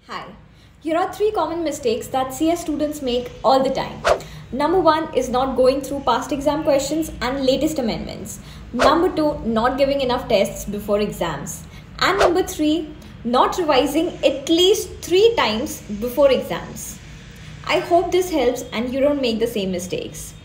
Hi. Here are three common mistakes that CS students make all the time. Number one is not going through past exam questions and latest amendments. Number two, not giving enough tests before exams. And number three, not revising at least 3 times before exams. I hope this helps and you don't make the same mistakes.